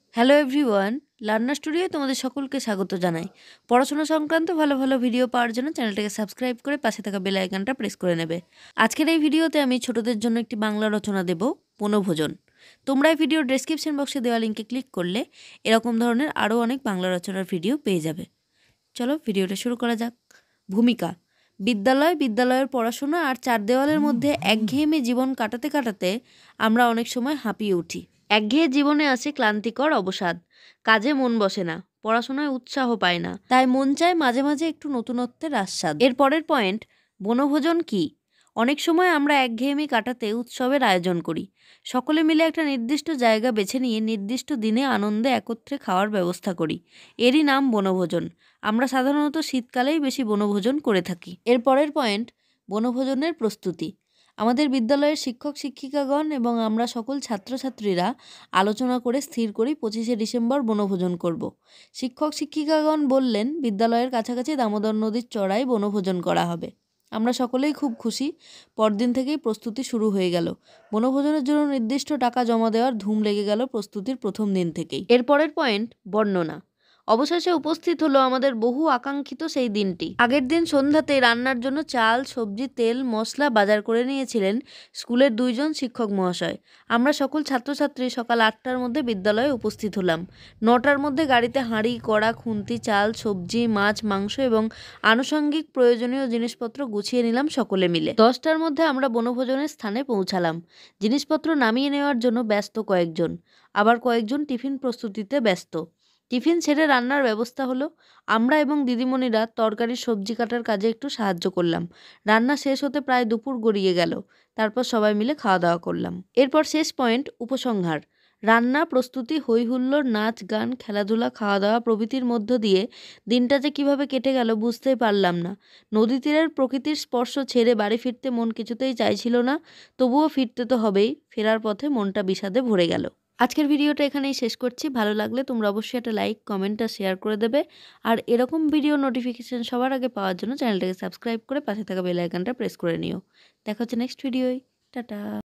Hello everyone, learner স্টুডিওয়ে তোমাদের সকলকে স্বাগত জানাই। পড়াশোনা সংক্রান্ত ভালো ভালো ভিডিও পাওয়ার জন্য চ্যানেলটাকে সাবস্ক্রাইব করে পাশে থাকা বেল আইকনটা প্রেস করে নেবে। আজকের এই ভিডিওতে আমি ছোটদের জন্য একটি বাংলা রচনা দেব, বনভোজন। তোমরা এই ভিডিওর ডেসক্রিপশন বক্সে দেওয়া লিঙ্কে ক্লিক করলে এরকম ধরনের আরও অনেক বাংলা রচনার ভিডিও পেয়ে যাবে। চলো ভিডিওটা শুরু করা যাক। ভূমিকা: বিদ্যালয়ের পড়াশোনা আর চার দেওয়ালের মধ্যে একঘেয়েমি জীবন কাটাতে কাটাতে আমরা অনেক সময় হাঁপিয়ে উঠি। একঘেয়ে জীবনে আসে ক্লান্তিকর অবসাদ, কাজে মন বসে না, পড়াশোনায় উৎসাহ পায় না, তাই মন চায় মাঝে মাঝে একটু নতুনত্বের আস্বাদ। এর পরের পয়েন্ট, বনভোজন কি? অনেক সময় আমরা একঘেয়েমি কাটাতে উৎসবের আয়োজন করি। সকলে মিলে একটা নির্দিষ্ট জায়গা বেছে নিয়ে নির্দিষ্ট দিনে আনন্দে একত্রে খাওয়ার ব্যবস্থা করি। এরই নাম বনভোজন। আমরা সাধারণত শীতকালেই বেশি বনভোজন করে থাকি। এর পরের পয়েন্ট, বনভোজনের প্রস্তুতি। আমাদের বিদ্যালয়ের শিক্ষক শিক্ষিকাগণ এবং আমরা সকল ছাত্রছাত্রীরা আলোচনা করে স্থির করি 25শে ডিসেম্বর বনভোজন করব। শিক্ষক শিক্ষিকাগণ বললেন বিদ্যালয়ের কাছাকাছি দামোদর নদীর চড়ায় বনভোজন করা হবে। আমরা সকলেই খুব খুশি। পরদিন থেকেই প্রস্তুতি শুরু হয়ে গেল। বনভোজনের জন্য নির্দিষ্ট টাকা জমা দেওয়ার ধুম লেগে গেল প্রস্তুতির প্রথম দিন থেকেই। এরপরের পয়েন্ট, বর্ণনা। অবশেষে উপস্থিত হলো আমাদের বহু আকাঙ্ক্ষিত সেই দিনটি। আগের দিন সন্ধ্যাতে রান্নার জন্য চাল, সবজি, তেল, মশলা বাজার করে নিয়েছিলেন স্কুলের 2জন শিক্ষক মহাশয়। আমরা সকল ছাত্রছাত্রী সকাল 8টার মধ্যে বিদ্যালয়ে উপস্থিত হলাম। 9টার মধ্যে গাড়িতে হাঁড়ি, কড়া, খুন্তি, চাল, সবজি, মাছ, মাংস এবং আনুষঙ্গিক প্রয়োজনীয় জিনিসপত্র গুছিয়ে নিলাম সকলে মিলে। 10টার মধ্যে আমরা বনভোজনের স্থানে পৌঁছালাম। জিনিসপত্র নামিয়ে নেওয়ার জন্য ব্যস্ত কয়েকজন, আবার কয়েকজন টিফিন প্রস্তুতিতে ব্যস্ত। টিফিন ছেড়ে রান্নার ব্যবস্থা হলো। আমরা এবং দিদিমণিরা তরকারির সবজি কাটার কাজে একটু সাহায্য করলাম। রান্না শেষ হতে প্রায় দুপুর গড়িয়ে গেল। তারপর সবাই মিলে খাওয়া দাওয়া করলাম। এরপর শেষ পয়েন্ট, উপসংহার। রান্না, প্রস্তুতি, হই হুল্লোড়, নাচ, গান, খেলাধুলা, খাওয়া দাওয়া প্রভৃতির মধ্য দিয়ে দিনটা যে কীভাবে কেটে গেল বুঝতেই পারলাম না। নদী তীরের প্রকৃতির স্পর্শ ছেড়ে বাড়ি ফিরতে মন কিছুতেই চাইছিল না, তবুও ফিরতে তো হবেই। ফেরার পথে মনটা বিষাদে ভরে গেল। আজকের ভিডিওটা এখানেই শেষ করছি। ভালো লাগলে তোমরা অবশ্যই একটা লাইক, কমেন্ট আর শেয়ার করে দেবে। আর এরকম ভিডিও নোটিফিকেশন সবার আগে পাওয়ার জন্য চ্যানেলটাকে সাবস্ক্রাইব করে পাশে থাকা বেল আইকনটা প্রেস করে নিও। দেখা হচ্ছে নেক্সট ভিডিওয়। টাটা।